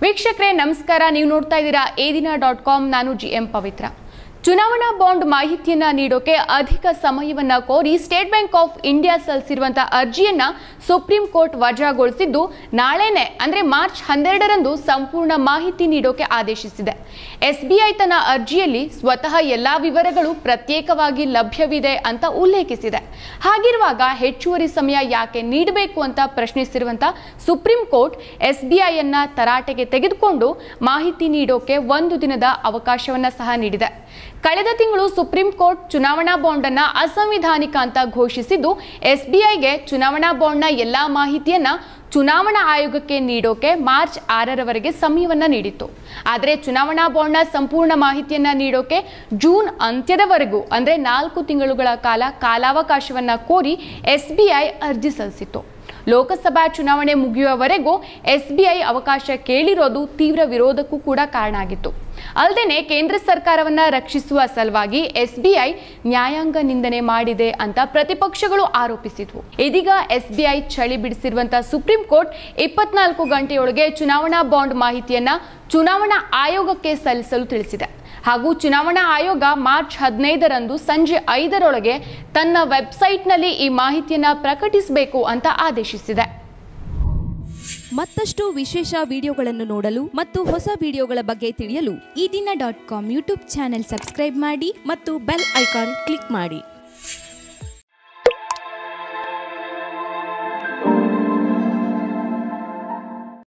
ವೀಕ್ಷಕರೇ ನಮಸ್ಕಾರ, ನೀವು ನೋಡ್ತಾ ಇದ್ದೀರಾ edina.com. ನಾನು GM ಪವಿತ್ರ. ಚುನಾವಣಾ ಬಾಂಡ್ ಮಾಹಿತಿಯನ್ನ ನೀಡೋಕೆ ಅಧಿಕ ಸಮಯವನ್ನ ಕೋರಿ ಸ್ಟೇಟ್ ಬ್ಯಾಂಕ್ ಆಫ್ ಇಂಡಿಯಾ ಸಲ್ಲಿಸಿರುವಂತಹ ಅರ್ಜಿಯನ್ನ ಸುಪ್ರೀಂ ಕೋರ್ಟ್ ವಜಾಗೊಳಿಸಿದ್ದು, ನಾಳೆನೇ ಅಂದ್ರೆ ಮಾರ್ಚ್ 12ರಂದು ಸಂಪೂರ್ಣ ಮಾಹಿತಿ ನೀಡೋಕೆ ಆದೇಶಿಸಿದೆ. SBI ತನ್ನ ಅರ್ಜಿಯಲ್ಲಿ ಸ್ವತಃ ಎಲ್ಲಾ ವಿವರಗಳು ಪ್ರತ್ಯೇಕವಾಗಿ ಲಭ್ಯವಿದೆ ಅಂತ ಉಲ್ಲೇಖಿಸಿದೆ. ಹಾಗಿರುವಾಗ ಹೆಚ್ಚುವರಿ ಸಮಯ ಯಾಕೆ ನೀಡಬೇಕು ಅಂತ ಪ್ರಶ್ನಿಸಿರುವಂತಹ ಸುಪ್ರೀಂ ಕೋರ್ಟ್ SBI ಅನ್ನ ತರಾಟೆಗೆ ತೆಗೆದುಕೊಂಡು ಮಾಹಿತಿ ನೀಡೋಕೆ 1 ದಿನದ ಅವಕಾಶವನ್ನ ಸಹ ನೀಡಿದೆ. ಕಳೆದ ತಿಂಗಳು ಸುಪ್ರೀಂ ಕೋರ್ಟ್ ಚುನಾವಣಾ ಬಾಂಡ್ ಅನ್ನ ಅಸಂವಿಧಾನಿಕ ಅಂತ ಘೋಷಿಸಿದ್ದು, SBIಗೆ ಚುನಾವಣಾ ಬಾಂಡ್ನ ಎಲ್ಲಾ ಮಾಹಿತಿಯನ್ನ ಚುನಾವಣಾ ಆಯೋಗಕ್ಕೆ ನೀಡೋಕೆ ಮಾರ್ಚ್ 6ರವರೆಗೆ ಸಮಯವನ್ನ ನೀಡಿತ್ತು. ಆದರೆ ಚುನಾವಣಾ ಬಾಂಡ್ನ ಸಂಪೂರ್ಣ ಮಾಹಿತಿಯನ್ನ ನೀಡೋಕೆ ಜೂನ್ ಅಂತ್ಯದವರೆಗೂ ಅಂದ್ರೆ 4 ತಿಂಗಳುಗಳ ಕಾಲಾವಕಾಶವನ್ನ ಕೋರಿ SBI ಅರ್ಜಿ ಸಲ್ಲಿಸಿತ್ತು. ಲೋಕಸಭಾ ಚುನಾವಣೆ ಮುಗಿಯುವವರೆಗೂ SBI ಅವಕಾಶ ಕೇಳಿರೋದು ತೀವ್ರ ವಿರೋಧಕ್ಕೂ ಕೂಡ ಕಾರಣ ಆಗಿತ್ತು. ಅಲ್ಲದೆ ಕೇಂದ್ರ ಸರ್ಕಾರವನ್ನ ರಕ್ಷಿಸುವ ಸಲುವಾಗಿ SBI ನ್ಯಾಯಾಂಗ ನಿಂದನೆ ಮಾಡಿದೆ ಅಂತ ಪ್ರತಿಪಕ್ಷಗಳು ಆರೋಪಿಸಿದ್ವು. ಇದೀಗ SBI ಚಳಿ ಬಿಡಿಸಿರುವಂತಹ ಸುಪ್ರೀಂ ಕೋರ್ಟ್ 24 ಗಂಟೆಯೊಳಗೆ ಚುನಾವಣಾ ಬಾಂಡ್ ಮಾಹಿತಿಯನ್ನ ಚುನಾವಣಾ ಆಯೋಗಕ್ಕೆ ಸಲ್ಲಿಸಲು ತಿಳಿಸಿದೆ. ಹಾಗೂ ಚುನಾವಣಾ ಆಯೋಗ ಮಾರ್ಚ್ 15ರಂದು ಸಂಜೆ 5ರೊಳಗೆ ತನ್ನ ವೆಬ್ಸೈಟ್ನಲ್ಲಿ ಈ ಮಾಹಿತಿಯನ್ನ ಪ್ರಕಟಿಸಬೇಕು ಅಂತ ಆದೇಶಿಸಿದೆ. ಮತ್ತಷ್ಟು ವಿಶೇಷ ವಿಡಿಯೋಗಳನ್ನು ನೋಡಲು ಮತ್ತು ಹೊಸ ವಿಡಿಯೋಗಳ ಬಗ್ಗೆ ತಿಳಿಯಲು edina.com ಯೂಟ್ಯೂಬ್ ಚಾನೆಲ್ ಸಬ್ಸ್ಕ್ರೈಬ್ ಮಾಡಿ ಮತ್ತು ಬೆಲ್ ಐಕಾನ್ ಕ್ಲಿಕ್ ಮಾಡಿ.